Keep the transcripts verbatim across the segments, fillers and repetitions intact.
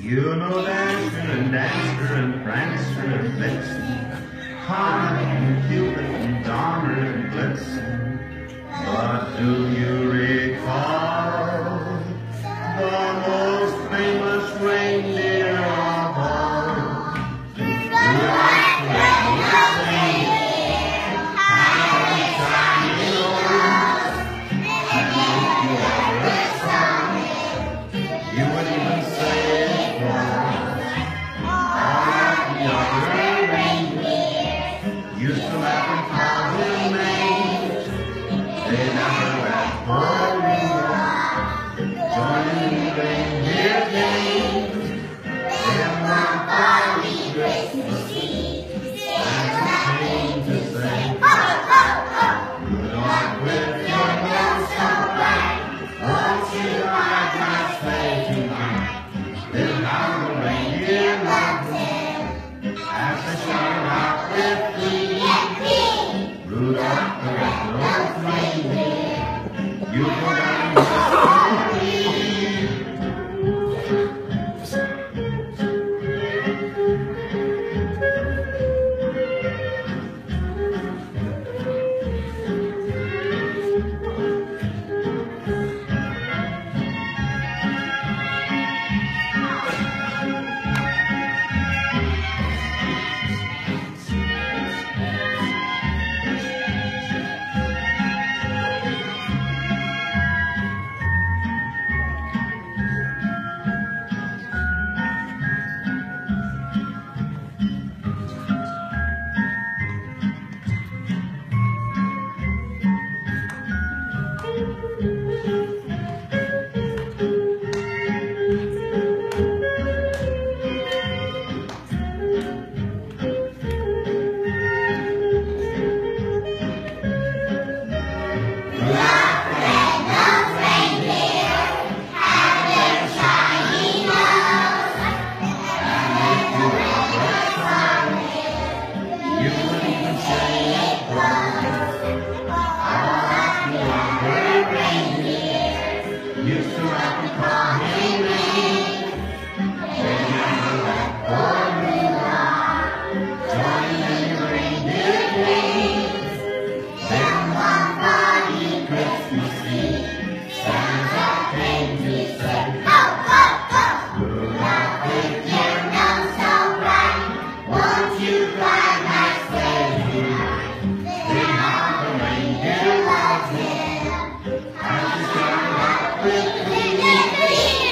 You know Dasher and Dasher and Prancer and Vixen, Comet and Cupid and Donner and Blitzen. But do you recall the most famous reindeer of all? Rudolph the Red-Nosed Reindeer had a shiny nose, and if you ever saw it, you would even say it was. All of the other reindeer used to laugh and call him names. They never let poor Rudolph join in the reindeer games. Then one foggy Christmas Eve, Santa came to say, Rudolph, with your nose so bright, won't you ride my sleigh tonight? Then how the reindeer loved him as they shouted out with glee, Rudolph the Red-Nosed Reindeer, you go down history. Used to laugh and call him names. They never let poor Rudolph join any reindeer games. Then one foggy Christmas Eve, Santa came to say, Ho, ho, ho! Rudolph, with your nose so bright, won't you ride my sleigh tonight? Then how the reindeer loved him as he started out with glee.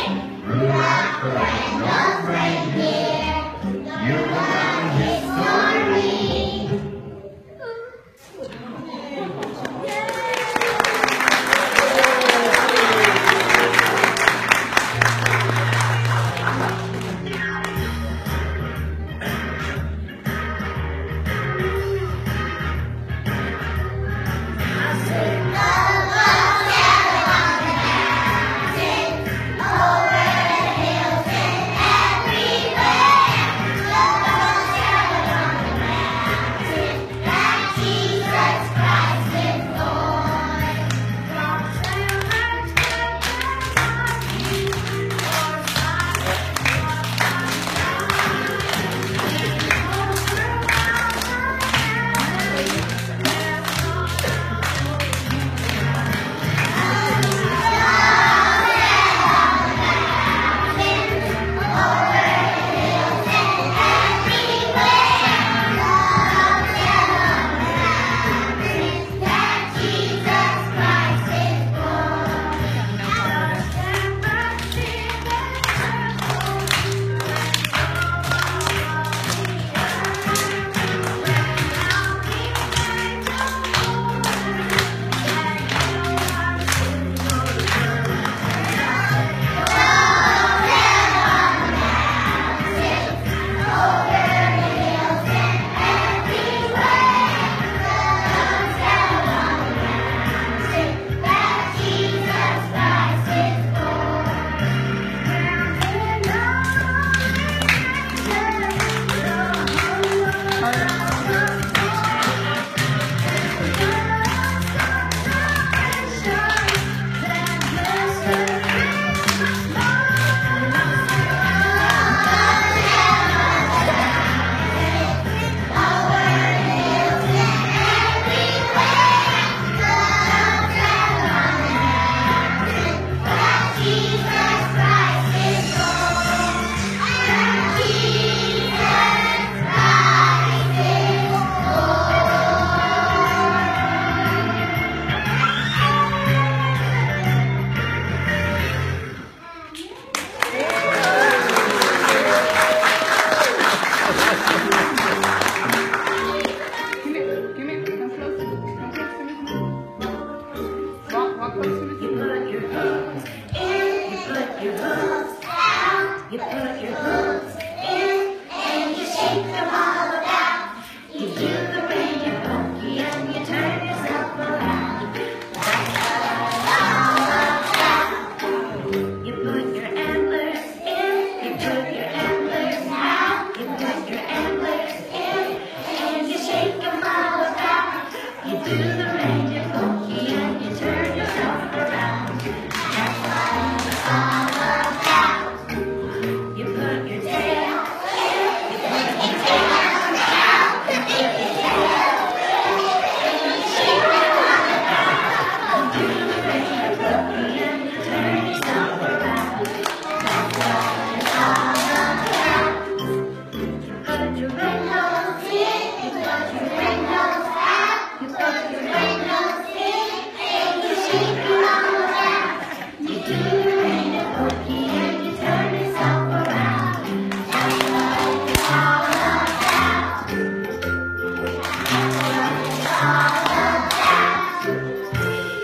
put your hooves down, you put your hooves in, and you shake them all about. You do the reindeer pokey and you turn yourself around. That's all about. You put your antlers in, you put your antlers out, you put your antlers in, and you shake them all about. You do the reindeer pokey and you turn yourself around. That's what it's all about. You put your tail in, you put your tail out, you put your tail in, and you shake it all about. You do the reindeer pokey and you turn yourself around. That's what it's all about. You put your red nose in, you put your red nose out, you put your red nose in, and you shake it all around. You do the reindeer pokey and you turn yourself around. That's what it's all about. That's what it's all about.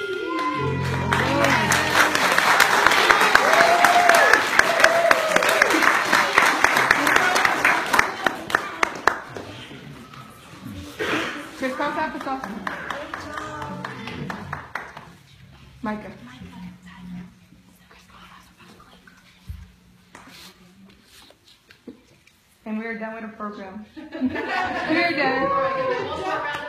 Crisscross applesauce. Micah. And we're done with the program. We're done.